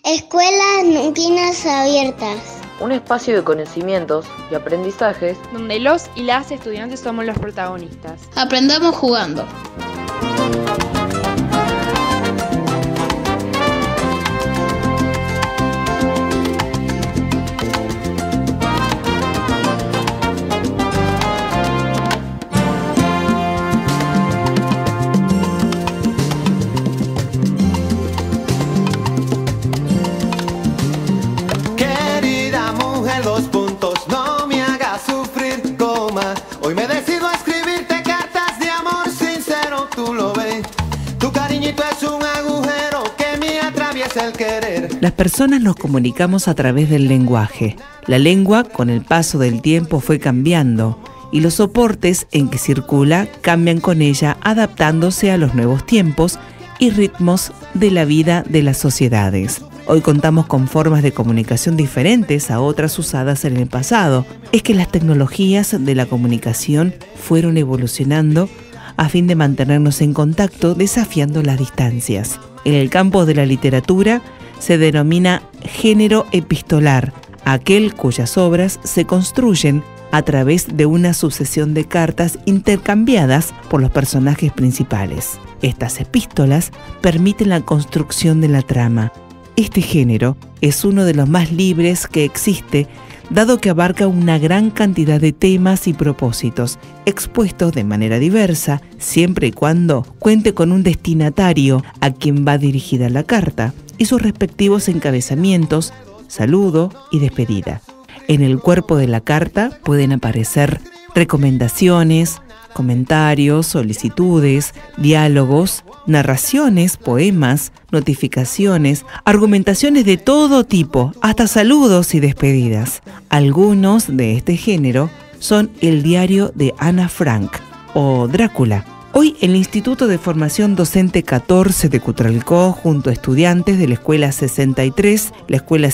Escuelas Nutinas Abiertas. Un espacio de conocimientos y aprendizajes donde los y las estudiantes somos los protagonistas. Aprendamos jugando. Hoy me decido a escribirte cartas de amor sincero, tú lo ves. Tu cariñito es un agujero que me atraviesa el querer. Las personas nos comunicamos a través del lenguaje. La lengua, con el paso del tiempo, fue cambiando y los soportes en que circula cambian con ella, adaptándose a los nuevos tiempos y ritmos de la vida de las sociedades. Hoy contamos con formas de comunicación diferentes a otras usadas en el pasado. Es que las tecnologías de la comunicación fueron evolucionando a fin de mantenernos en contacto, desafiando las distancias. En el campo de la literatura se denomina género epistolar, aquel cuyas obras se construyen a través de una sucesión de cartas intercambiadas por los personajes principales. Estas epístolas permiten la construcción de la trama. Este género es uno de los más libres que existe, dado que abarca una gran cantidad de temas y propósitos, expuestos de manera diversa, siempre y cuando cuente con un destinatario a quien va dirigida la carta y sus respectivos encabezamientos, saludo y despedida. En el cuerpo de la carta pueden aparecer recomendaciones, comentarios, solicitudes, diálogos, narraciones, poemas, notificaciones, argumentaciones de todo tipo, hasta saludos y despedidas. Algunos de este género son el diario de Ana Frank o Drácula. Hoy el Instituto de Formación Docente 14 de Cutralcó, junto a estudiantes de la Escuela 63, la Escuela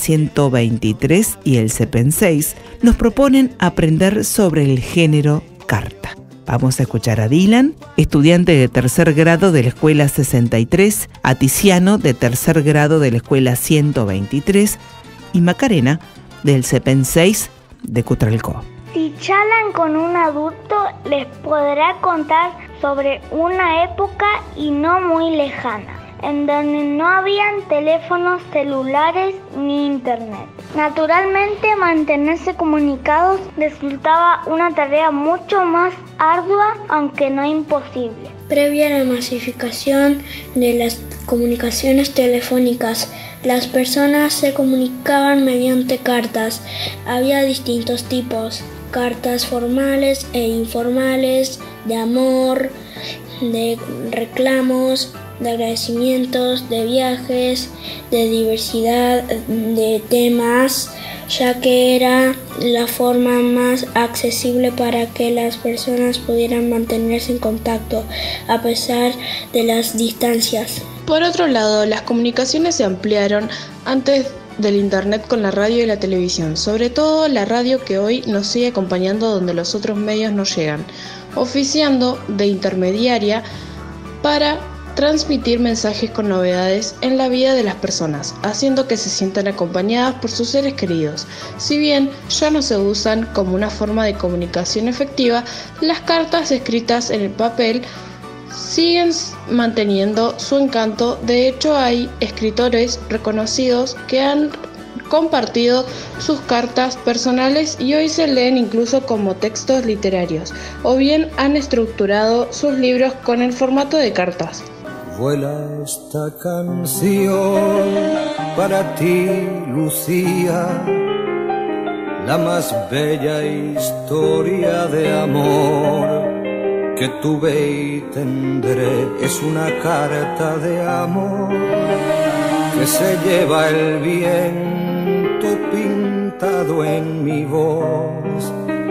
123 y el CEPEN 6, nos proponen aprender sobre el género carta. Vamos a escuchar a Dylan, estudiante de tercer grado de la Escuela 63, a Tiziano, de tercer grado de la Escuela 123, y Macarena, del CEPEN 6 de Cutralcó. Si charlan con un adulto, les podrá contar sobre una época y no muy lejana, en donde no habían teléfonos celulares ni internet. Naturalmente, mantenerse comunicados resultaba una tarea mucho más ardua, aunque no imposible. Previa a la masificación de las comunicaciones telefónicas, las personas se comunicaban mediante cartas. Había distintos tipos: cartas formales e informales, de amor, de reclamos, de agradecimientos, de viajes, de diversidad de temas, ya que era la forma más accesible para que las personas pudieran mantenerse en contacto a pesar de las distancias. Por otro lado, las comunicaciones se ampliaron antes del internet con la radio y la televisión, sobre todo la radio, que hoy nos sigue acompañando donde los otros medios no llegan, oficiando de intermediaria para transmitir mensajes con novedades en la vida de las personas, haciendo que se sientan acompañadas por sus seres queridos. Si bien ya no se usan como una forma de comunicación efectiva, las cartas escritas en el papel siguen manteniendo su encanto. De hecho, hay escritores reconocidos que han compartido sus cartas personales y hoy se leen incluso como textos literarios, o bien han estructurado sus libros con el formato de cartas. Vuela esta canción para ti, Lucía, la más bella historia de amor que tuve y tendré. Es una carta de amor que se lleva el viento pintado en mi voz.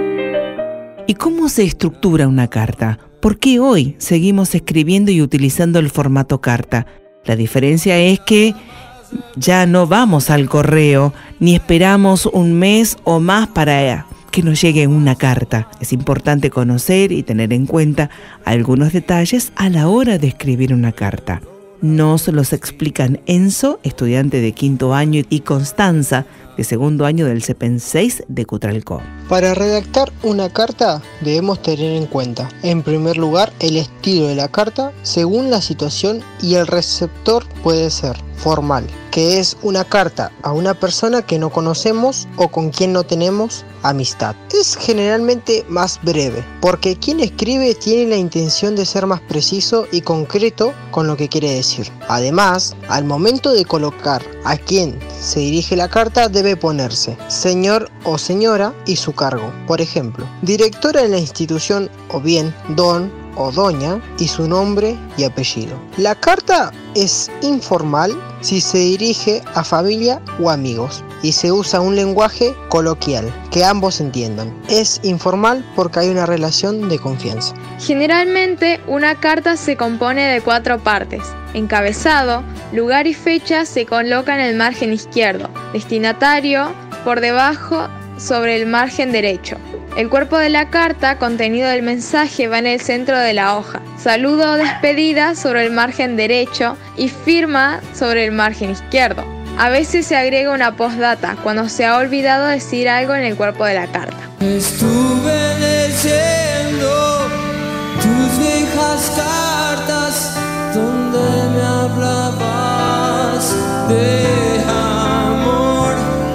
¿Y cómo se estructura una carta? ¿Por qué hoy seguimos escribiendo y utilizando el formato carta? La diferencia es que ya no vamos al correo, ni esperamos un mes o más para que nos llegue una carta. Es importante conocer y tener en cuenta algunos detalles a la hora de escribir una carta. Nos los explican Enzo, estudiante de 5º año, y Constanza, de 2º año del CEPEN 6 de Cutralcó. Para redactar una carta debemos tener en cuenta, en primer lugar, el estilo de la carta según la situación, y el receptor puede ser formal, que es una carta a una persona que no conocemos o con quien no tenemos amistad. Es generalmente más breve, porque quien escribe tiene la intención de ser más preciso y concreto con lo que quiere decir. Además, al momento de colocar a quien se dirige la carta debe ponerse señor o señora y su cargo. Por ejemplo, directora de la institución, o bien don o doña y su nombre y apellido. La carta es informal si se dirige a familia o amigos y se usa un lenguaje coloquial que ambos entiendan. Es informal porque hay una relación de confianza. Generalmente, una carta se compone de 4 partes. Encabezado, lugar y fecha se coloca en el margen izquierdo. Destinatario, por debajo, sobre el margen derecho. El cuerpo de la carta, contenido del mensaje, va en el centro de la hoja. Saludo o despedida sobre el margen derecho y firma sobre el margen izquierdo. A veces se agrega una postdata cuando se ha olvidado decir algo en el cuerpo de la carta. Estuve leyendo tus viejas cartas donde me hablabas de amor.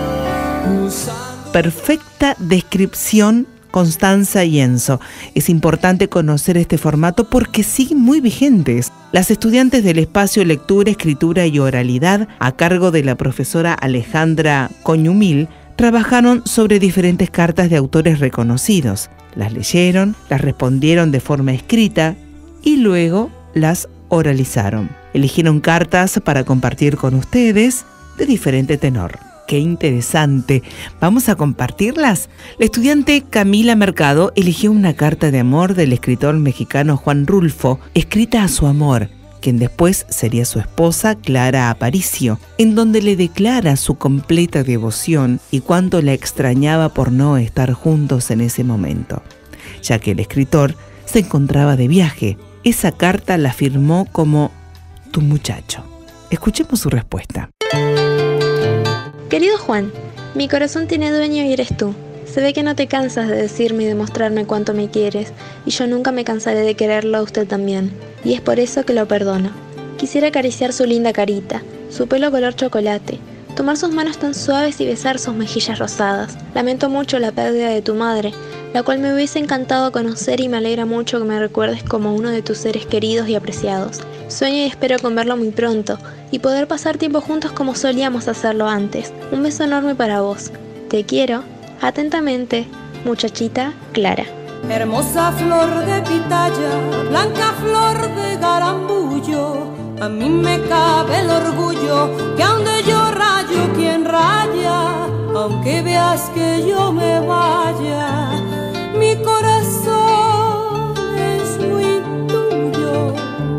Perfecta descripción, Constanza y Enzo. Es importante conocer este formato porque siguen muy vigentes. Las estudiantes del espacio Lectura, Escritura y Oralidad, a cargo de la profesora Alejandra Coñumil, trabajaron sobre diferentes cartas de autores reconocidos. Las leyeron, las respondieron de forma escrita y luego las oralizaron. Eligieron cartas para compartir con ustedes de diferente tenor. ¡Qué interesante! ¿Vamos a compartirlas? La estudiante Camila Mercado eligió una carta de amor del escritor mexicano Juan Rulfo, escrita a su amor, quien después sería su esposa Clara Aparicio, en donde le declara su completa devoción y cuánto la extrañaba por no estar juntos en ese momento, ya que el escritor se encontraba de viaje. Esa carta la firmó como tu muchacho. Escuchemos su respuesta. Querido Juan, mi corazón tiene dueño y eres tú. Se ve que no te cansas de decirme y demostrarme cuánto me quieres, y yo nunca me cansaré de quererlo a usted también, y es por eso que lo perdono. Quisiera acariciar su linda carita, su pelo color chocolate, tomar sus manos tan suaves y besar sus mejillas rosadas. Lamento mucho la pérdida de tu madre, la cual me hubiese encantado conocer, y me alegra mucho que me recuerdes como uno de tus seres queridos y apreciados. Sueño y espero con verlo muy pronto y poder pasar tiempo juntos como solíamos hacerlo antes. Un beso enorme para vos. Te quiero. Atentamente, muchachita Clara. Hermosa flor de pitaya, blanca flor de garambullo, a mí me cabe el orgullo que donde yo rayo, quien raya, aunque veas que yo me vaya, mi corazón es muy tuyo.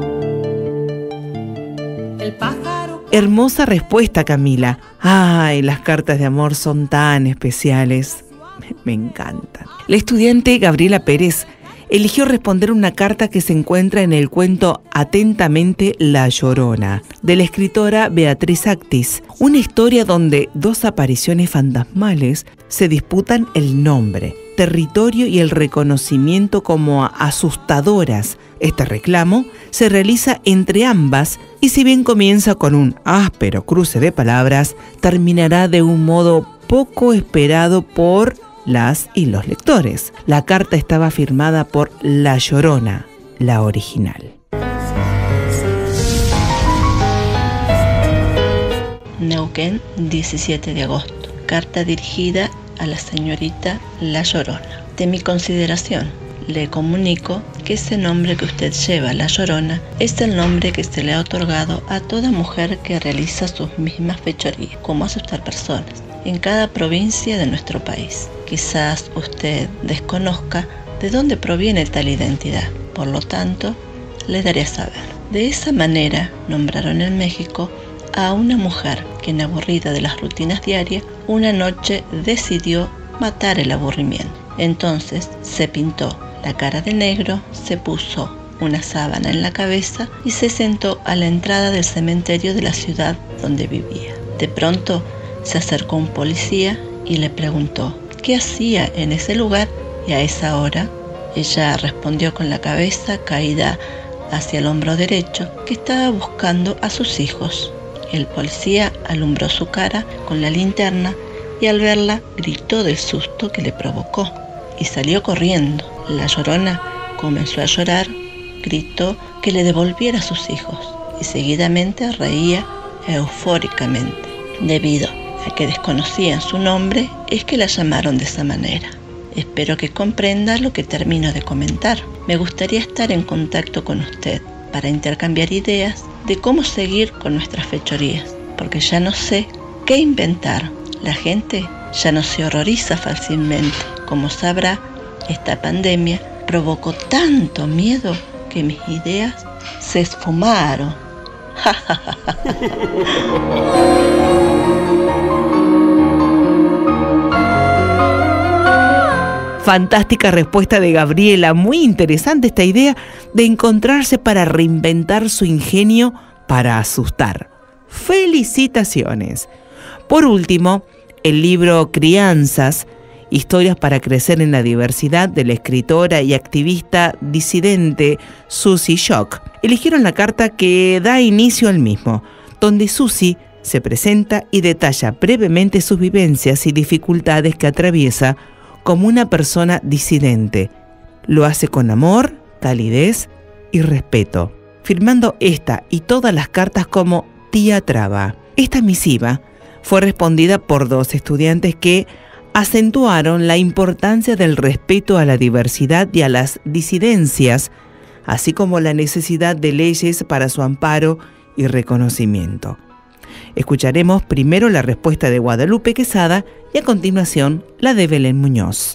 El pájaro... Hermosa respuesta, Camila. Ay, las cartas de amor son tan especiales. Me encantan. La estudiante Gabriela Pérez eligió responder una carta que se encuentra en el cuento Atentamente La Llorona, de la escritora Beatriz Actis, una historia donde 2 apariciones fantasmales se disputan el nombre, territorio y el reconocimiento como asustadoras. Este reclamo se realiza entre ambas y si bien comienza con un áspero cruce de palabras, terminará de un modo poco esperado por las y los lectores. La carta estaba firmada por La Llorona, la original. Neuquén, 17 de agosto. Carta dirigida a la señorita La Llorona. De mi consideración, le comunico que ese nombre que usted lleva, La Llorona, es el nombre que se le ha otorgado a toda mujer que realiza sus mismas fechorías, como asustar personas, en cada provincia de nuestro país. Quizás usted desconozca de dónde proviene tal identidad, por lo tanto, le daré a saber. De esa manera, nombraron en México a una mujer que, aburrida de las rutinas diarias, una noche decidió matar el aburrimiento. Entonces se pintó la cara de negro, se puso una sábana en la cabeza y se sentó a la entrada del cementerio de la ciudad donde vivía. De pronto se acercó un policía y le preguntó qué hacía en ese lugar y a esa hora. Ella respondió con la cabeza caída hacia el hombro derecho que estaba buscando a sus hijos. El policía alumbró su cara con la linterna y al verla gritó del susto que le provocó y salió corriendo. La Llorona comenzó a llorar, gritó que le devolviera a sus hijos y seguidamente reía eufóricamente. Debido a que desconocían su nombre, es que la llamaron de esa manera. Espero que comprenda lo que termino de comentar. Me gustaría estar en contacto con usted para intercambiar ideas de cómo seguir con nuestras fechorías, porque ya no sé qué inventar. La gente ya no se horroriza fácilmente. Como sabrá, esta pandemia provocó tanto miedo que mis ideas se esfumaron. Fantástica respuesta de Gabriela, muy interesante esta idea de encontrarse para reinventar su ingenio para asustar. ¡Felicitaciones! Por último, el libro Crianzas, Historias para crecer en la diversidad, de la escritora y activista disidente Susie Shock, eligieron la carta que da inicio al mismo, donde Susie se presenta y detalla brevemente sus vivencias y dificultades que atraviesa como una persona disidente. Lo hace con amor, calidez y respeto, firmando esta y todas las cartas como Tía Traba. Esta misiva fue respondida por 2 estudiantes que acentuaron la importancia del respeto a la diversidad y a las disidencias, así como la necesidad de leyes para su amparo y reconocimiento. Escucharemos primero la respuesta de Guadalupe Quesada y a continuación la de Belén Muñoz.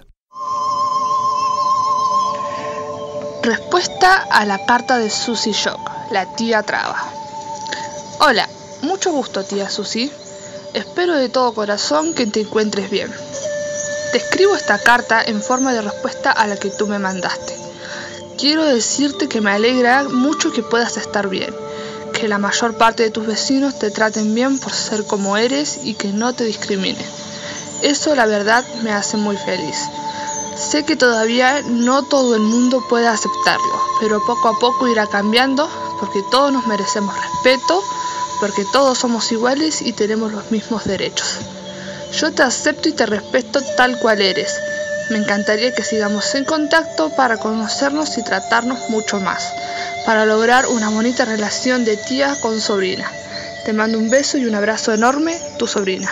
Respuesta a la carta de Susie Shock, la tía Traba. Hola, mucho gusto, tía Susie. Espero de todo corazón que te encuentres bien. Te escribo esta carta en forma de respuesta a la que tú me mandaste. Quiero decirte que me alegra mucho que puedas estar bien, que la mayor parte de tus vecinos te traten bien por ser como eres y que no te discriminen. Eso, la verdad, me hace muy feliz. Sé que todavía no todo el mundo puede aceptarlo, pero poco a poco irá cambiando, porque todos nos merecemos respeto, porque todos somos iguales y tenemos los mismos derechos. Yo te acepto y te respeto tal cual eres. Me encantaría que sigamos en contacto para conocernos y tratarnos mucho más, para lograr una bonita relación de tía con sobrina. Te mando un beso y un abrazo enorme, tu sobrina.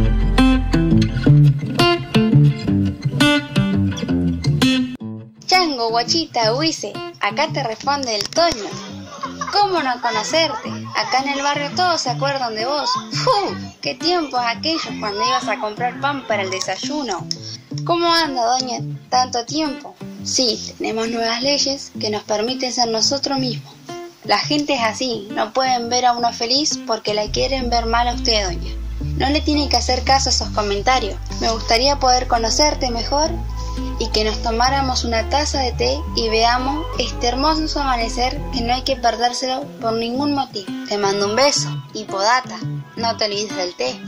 Chango, guachita, huise, acá te responde el Toño. ¿Cómo no conocerte? Acá en el barrio todos se acuerdan de vos. ¡Fu! ¡Qué tiempos aquellos cuando ibas a comprar pan para el desayuno! ¿Cómo anda, doña? ¿Tanto tiempo? Sí, tenemos nuevas leyes que nos permiten ser nosotros mismos. La gente es así, no pueden ver a uno feliz porque la quieren ver mal a usted, doña. No le tiene que hacer caso a esos comentarios. Me gustaría poder conocerte mejor y que nos tomáramos una taza de té y veamos este hermoso amanecer que no hay que perdérselo por ningún motivo. Te mando un beso y podata, no te olvides del té.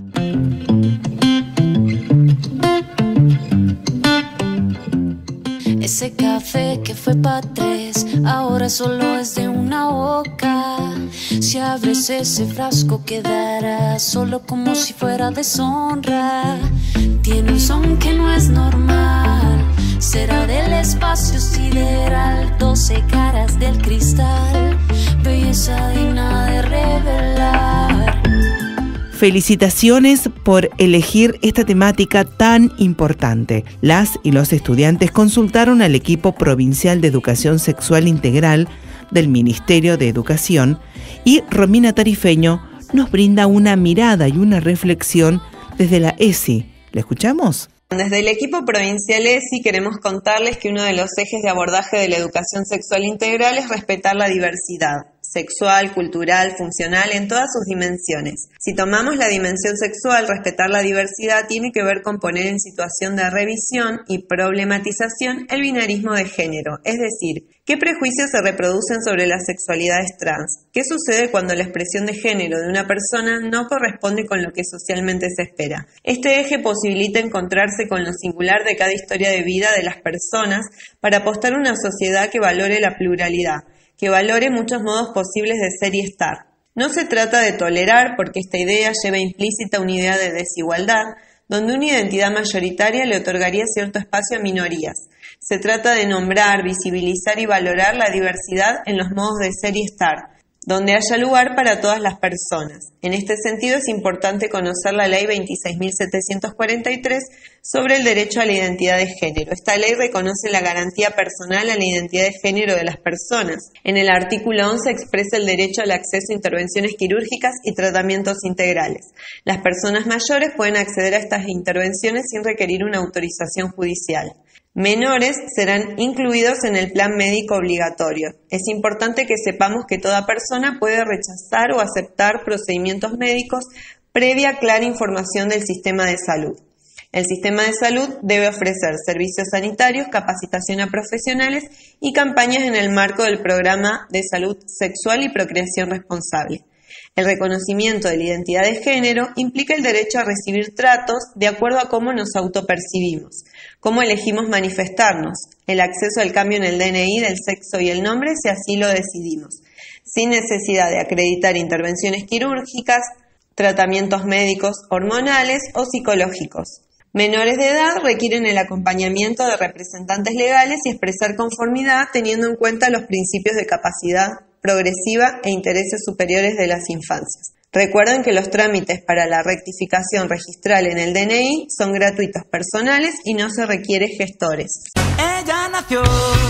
Ese café que fue pa' 3, ahora solo es de una boca. Si abres ese frasco quedará solo como si fuera deshonra. Tiene un son que no es normal, será del espacio sideral. 12 caras del cristal, belleza digna de revelar. Felicitaciones por elegir esta temática tan importante. Las y los estudiantes consultaron al equipo provincial de Educación Sexual Integral del Ministerio de Educación y Romina Tarifeño nos brinda una mirada y una reflexión desde la ESI. ¿La escuchamos? Desde el equipo provincial ESI queremos contarles que uno de los ejes de abordaje de la educación sexual integral es respetar la diversidad. sexual, cultural, funcional, en todas sus dimensiones. Si tomamos la dimensión sexual, respetar la diversidad tiene que ver con poner en situación de revisión y problematización el binarismo de género, es decir, ¿qué prejuicios se reproducen sobre las sexualidades trans? ¿Qué sucede cuando la expresión de género de una persona no corresponde con lo que socialmente se espera? Este eje posibilita encontrarse con lo singular de cada historia de vida de las personas para apostar a una sociedad que valore la pluralidad, que valore muchos modos posibles de ser y estar. No se trata de tolerar, porque esta idea lleva implícita una idea de desigualdad, donde una identidad mayoritaria le otorgaría cierto espacio a minorías. Se trata de nombrar, visibilizar y valorar la diversidad en los modos de ser y estar, donde haya lugar para todas las personas. En este sentido es importante conocer la Ley 26.743 sobre el derecho a la identidad de género. Esta ley reconoce la garantía personal a la identidad de género de las personas. En el artículo 11 expresa el derecho al acceso a intervenciones quirúrgicas y tratamientos integrales. Las personas mayores pueden acceder a estas intervenciones sin requerir una autorización judicial. Menores serán incluidos en el plan médico obligatorio. Es importante que sepamos que toda persona puede rechazar o aceptar procedimientos médicos previa clara información del sistema de salud. El sistema de salud debe ofrecer servicios sanitarios, capacitación a profesionales y campañas en el marco del programa de salud sexual y procreación responsable. El reconocimiento de la identidad de género implica el derecho a recibir tratos de acuerdo a cómo nos autopercibimos, cómo elegimos manifestarnos, el acceso al cambio en el DNI del sexo y el nombre si así lo decidimos, sin necesidad de acreditar intervenciones quirúrgicas, tratamientos médicos, hormonales o psicológicos. Menores de edad requieren el acompañamiento de representantes legales y expresar conformidad teniendo en cuenta los principios de capacidad progresiva e intereses superiores de las infancias. Recuerden que los trámites para la rectificación registral en el DNI son gratuitos, personales y no se requiere gestores. Ella nació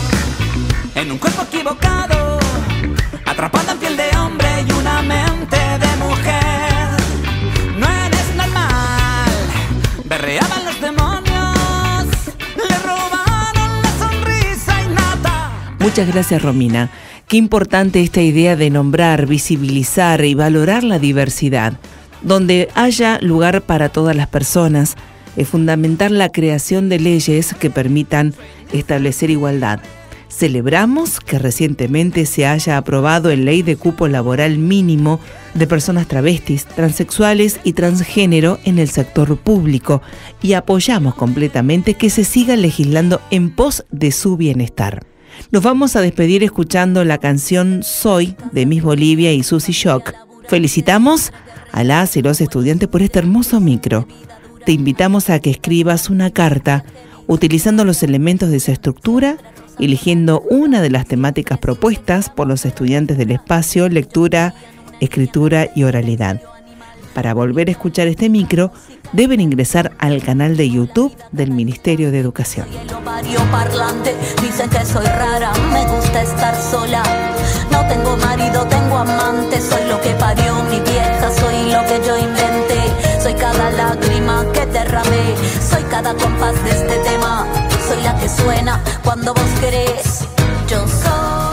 en un cuerpo equivocado, atrapada en piel de hombre y una mente de mujer. No eres normal, berreaban los demonios, le robaron la sonrisa innata. Muchas gracias, Romina. Qué importante esta idea de nombrar, visibilizar y valorar la diversidad. Donde haya lugar para todas las personas, es fundamental la creación de leyes que permitan establecer igualdad. Celebramos que recientemente se haya aprobado en ley de cupo laboral mínimo de personas travestis, transexuales y transgénero en el sector público y apoyamos completamente que se siga legislando en pos de su bienestar. Nos vamos a despedir escuchando la canción Soy de Miss Bolivia y Susy Shock. Felicitamos a las y los estudiantes por este hermoso micro. Te invitamos a que escribas una carta utilizando los elementos de esa estructura, eligiendo una de las temáticas propuestas por los estudiantes del espacio lectura, escritura y oralidad. Para volver a escuchar este micro, deben ingresar al canal de YouTube del Ministerio de Educación. Dicen que soy rara, me gusta estar sola. No tengo marido, tengo amante. Soy lo que parió mi vieja, soy lo que yo inventé. Soy cada lágrima que derramé, soy cada compás de este tema. Soy la que suena cuando vos querés. Yo soy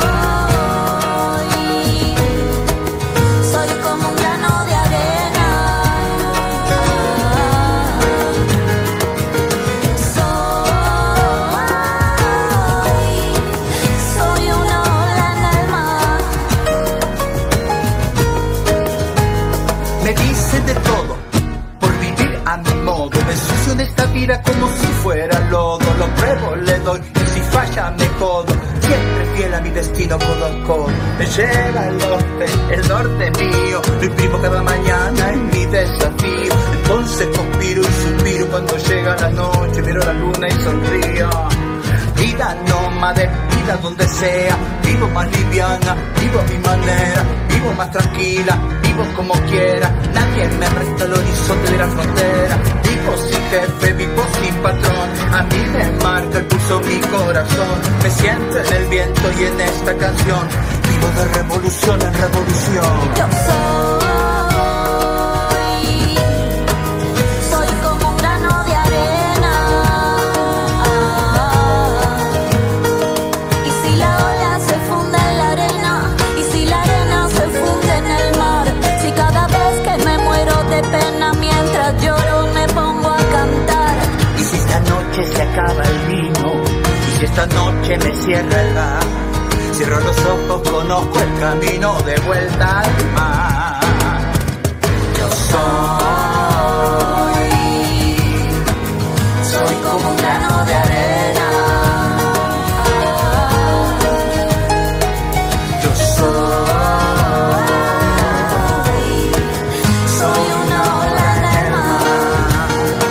como un grano de arena. Soy una ola en el mar. Me dicen de todo por vivir a mi modo. Me ensucio en esta vida como si fuera lodo. Lo pruebo, le doy y si falla me jodo. Siempre fiel a mi destino, codo a codo. Me llega el norte mío. Lo imprimo cada mañana en mi desafío. Entonces conspiro y suspiro cuando llega la noche. Miro la luna y sonrío. Vida nómade, vida donde sea. Vivo más liviana, vivo a mi manera. Vivo más tranquila, vivo como quiera. Nadie me resta el horizonte de la frontera. Vivo sin jefe, vivo sin patrón. A mí me marca el pulso mi corazón. Me siento en el viento y en esta canción. Vivo de revolución en revolución. Yo soy como un grano de arena. Y si la ola se funde en la arena, y si la arena lloro, me pongo a cantar. Y si esta noche se acaba el vino, y si esta noche me cierra el bar, cierro los ojos, conozco el camino de vuelta al mar. Yo soy como un grano de arena. Yo soy una ola en el mar.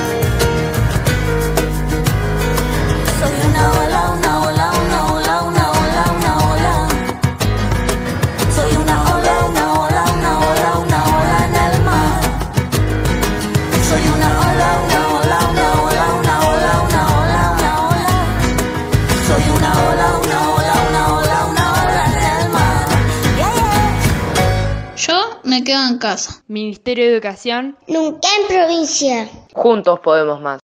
Soy una ola, una ola, una ola, una ola, una ola. Soy una ola, una ola, una ola, una ola en el mar. Soy una ola, una ola, una ola, una ola, una ola, una ola. Soy una ola, una ola, una ola, una ola en el mar. Yo me quedo en casa. Ministerio de Educación. Nunca en provincia. Juntos podemos más.